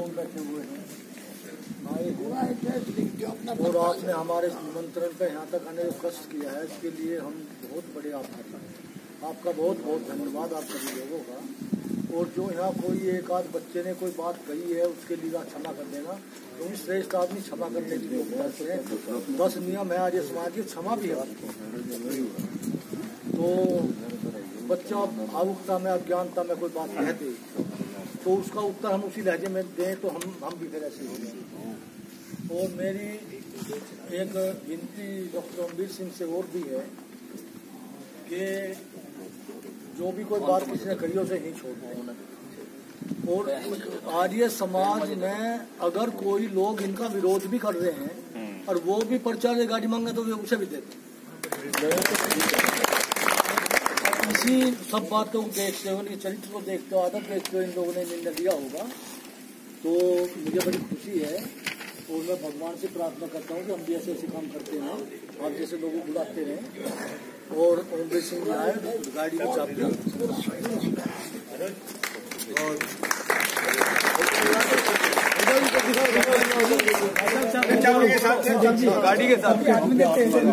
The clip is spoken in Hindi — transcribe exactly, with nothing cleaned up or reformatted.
लोग बैठे हुए हैं और आपने हमारे निमंत्रण पे यहाँ तक आने का कष्ट किया है, इसके लिए हम बहुत बड़े आभारी हैं। आपका बहुत बहुत धन्यवाद आप सभी लोगों का। और जो यहाँ कोई एक आध बच्चे ने कोई बात कही है उसके लिए आप क्षमा कर देना, क्योंकि तो श्रेष्ठ आदमी क्षमा करने के लिए बस नियम है आज समाज की, क्षमा भी है। तो बच्चा भावुकता में अज्ञानता में कोई बात कहते तो उसका उत्तर हम उसी लहजे में दें तो हम हम भी फिर ऐसे ही। और मेरी एक विनती डॉक्टर अमरीर सिंह से और भी है कि जो भी कोई बात किसी ने कही उसे नहीं छोड़ते। और आर्य समाज में अगर कोई लोग इनका विरोध भी कर रहे हैं और वो भी पर्चा से गाड़ी मांगे तो वे उसे भी देते। इसी सब बातों को देखते हुए, इनके चरित्र को देखते हुए, आदत देखते हुए इन लोगों ने निर्णय लिया होगा। तो मुझे बड़ी खुशी है और मैं भगवान से प्रार्थना करता हूँ कि हम भी ऐसे ऐसे काम करते हैं, आप जैसे लोगों को बुलाते रहें। और अमरीर सिंह जी आए गाड़ी की चाबी और गाड़ी के साथ